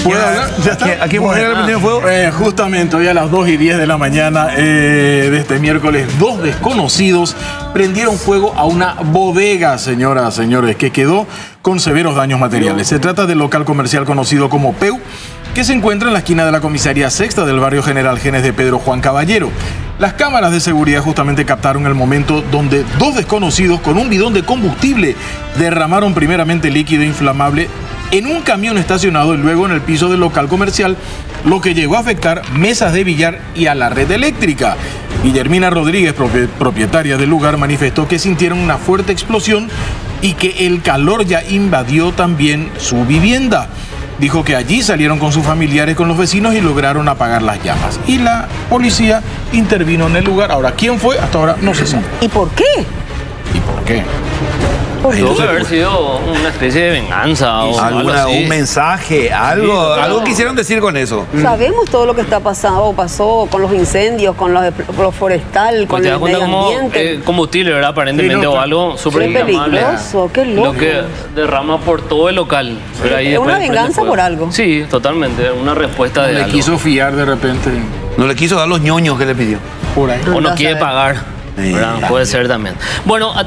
¿Puedo hablar? ¿Ya está? ¿Aquí mujer le prendieron fuego? Justamente hoy a las 2:10 de la mañana de este miércoles, dos desconocidos prendieron fuego a una bodega, señoras, señores, que quedó con severos daños materiales. Se trata del local comercial conocido como Peu, que se encuentra en la esquina de la comisaría sexta del barrio General Genes de Pedro Juan Caballero. Las cámaras de seguridad justamente captaron el momento donde dos desconocidos con un bidón de combustible derramaron primeramente líquido inflamable en un camión estacionado y luego en el piso del local comercial, lo que llegó a afectar mesas de billar y a la red eléctrica. Guillermina Rodríguez, propietaria del lugar, manifestó que sintieron una fuerte explosión y que el calor ya invadió también su vivienda. Dijo que allí salieron con sus familiares, con los vecinos y lograron apagar las llamas. Y la policía intervino en el lugar. Ahora, ¿quién fue? Hasta ahora no se sabe. ¿Y por qué? ¿Y por qué? Debe haber sido una especie de venganza o algo así. Un mensaje, algo quisieron decir con eso. Sabemos todo lo que está pasando, pasó con los incendios, con los forestal, Pues con te das el cuenta medio como ambiente. combustible, ¿verdad? Aparentemente, Sí, no, o algo súper Qué peligroso, qué loco. Lo que derrama por todo el local. Pero ahí Es después una prende venganza fuego. por algo. Sí, totalmente. Una respuesta de Le algo. quiso fiar de repente No le quiso dar los ñoños que le pidió. por ahí. O no Andá a quiere saber. pagar. ¿Verdad? Puede ser también. Bueno,